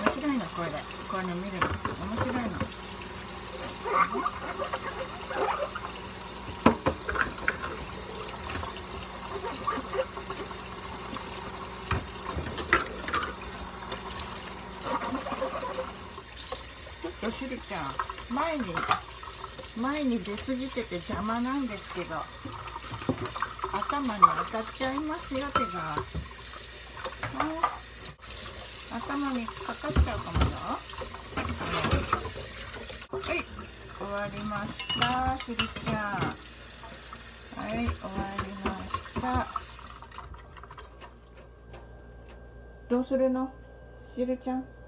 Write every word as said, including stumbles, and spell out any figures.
面白いのこれで、これね見るの面白いの。ちょっとしるちゃん前に前に出過ぎてて邪魔なんですけど、頭に当たっちゃいますよ手が。頭にかかっちゃうかもよ。はい、終わりました、しるちゃん。はい、終わりました。どうするの、しるちゃん。